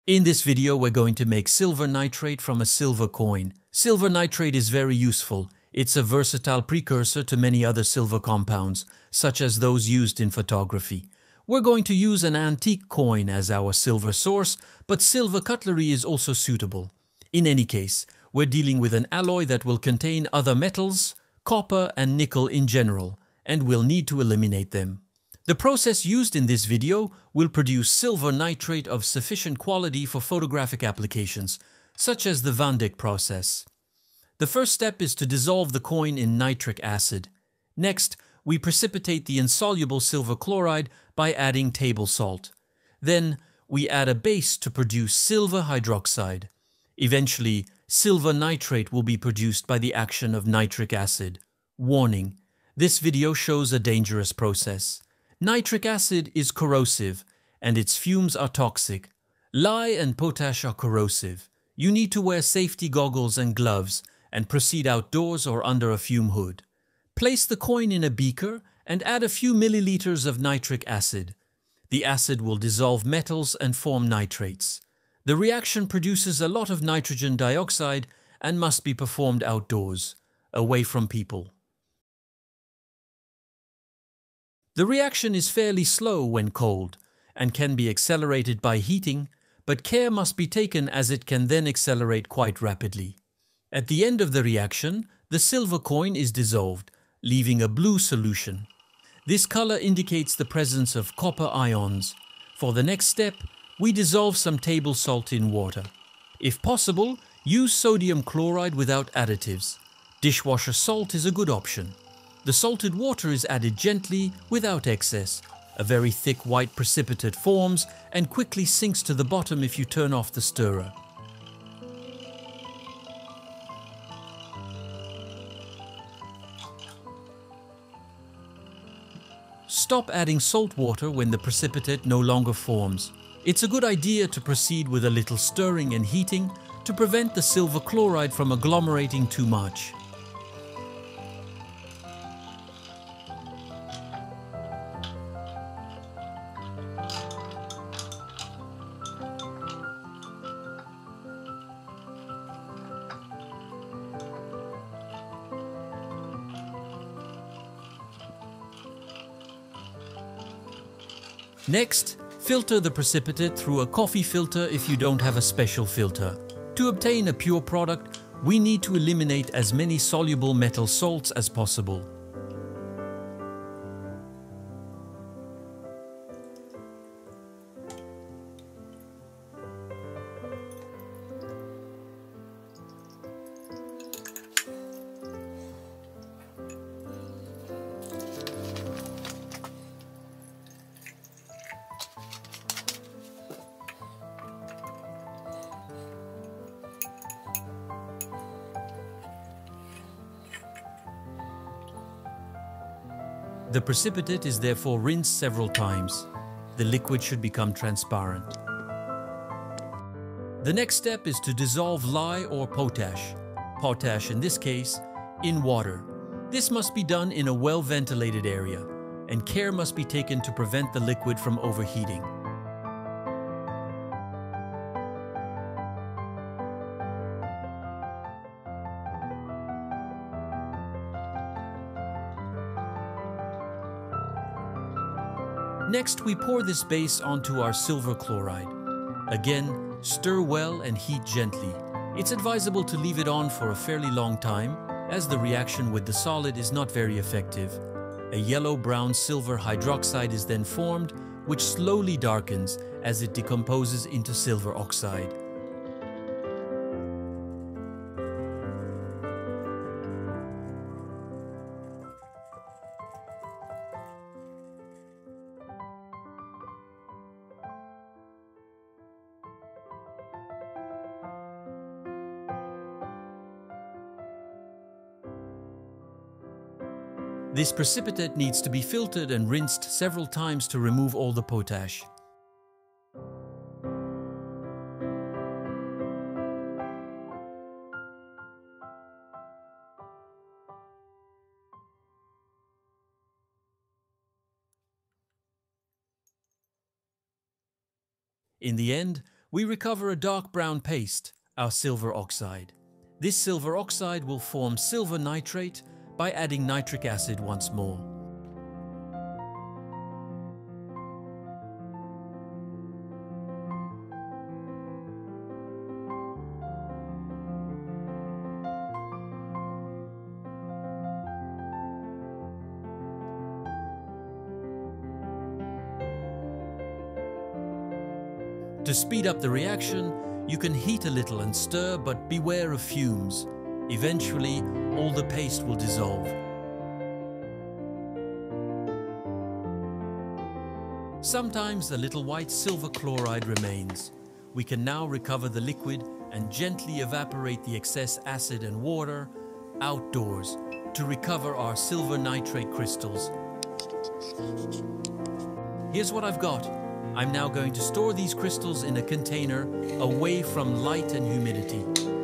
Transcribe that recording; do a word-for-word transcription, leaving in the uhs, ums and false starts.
In this video, we're going to make silver nitrate from a silver coin. Silver nitrate is very useful. It's a versatile precursor to many other silver compounds, such as those used in photography. We're going to use an antique coin as our silver source, but silver cutlery is also suitable. In any case, we're dealing with an alloy that will contain other metals, copper and nickel in general, and we'll need to eliminate them. The process used in this video will produce silver nitrate of sufficient quality for photographic applications, such as the Van Dyck process. The first step is to dissolve the coin in nitric acid. Next, we precipitate the insoluble silver chloride by adding table salt. Then, we add a base to produce silver hydroxide. Eventually, silver nitrate will be produced by the action of nitric acid. Warning: this video shows a dangerous process. Nitric acid is corrosive, and its fumes are toxic. Lye and potash are corrosive. You need to wear safety goggles and gloves and proceed outdoors or under a fume hood. Place the coin in a beaker and add a few milliliters of nitric acid. The acid will dissolve metals and form nitrates. The reaction produces a lot of nitrogen dioxide and must be performed outdoors, away from people. The reaction is fairly slow when cold and can be accelerated by heating, but care must be taken as it can then accelerate quite rapidly. At the end of the reaction, the silver coin is dissolved, leaving a blue solution. This color indicates the presence of copper ions. For the next step, we dissolve some table salt in water. If possible, use sodium chloride without additives. Dishwasher salt is a good option. The salted water is added gently, without excess. A very thick white precipitate forms and quickly sinks to the bottom if you turn off the stirrer. Stop adding salt water when the precipitate no longer forms. It's a good idea to proceed with a little stirring and heating to prevent the silver chloride from agglomerating too much. Next, filter the precipitate through a coffee filter if you don't have a special filter. To obtain a pure product, we need to eliminate as many soluble metal salts as possible. The precipitate is therefore rinsed several times. The liquid should become transparent. The next step is to dissolve lye or potash, potash in this case, in water. This must be done in a well-ventilated area, and care must be taken to prevent the liquid from overheating. Next, we pour this base onto our silver chloride. Again, stir well and heat gently. It's advisable to leave it on for a fairly long time, as the reaction with the solid is not very effective. A yellow-brown silver hydroxide is then formed, which slowly darkens as it decomposes into silver oxide. This precipitate needs to be filtered and rinsed several times to remove all the potash. In the end, We recover a dark brown paste, our silver oxide. This silver oxide will form silver nitrate by adding nitric acid once more. To speed up the reaction, you can heat a little and stir, but beware of fumes. Eventually, all the paste will dissolve. Sometimes a little white silver chloride remains. We can now recover the liquid and gently evaporate the excess acid and water outdoors to recover our silver nitrate crystals. Here's what I've got. I'm now going to store these crystals in a container away from light and humidity.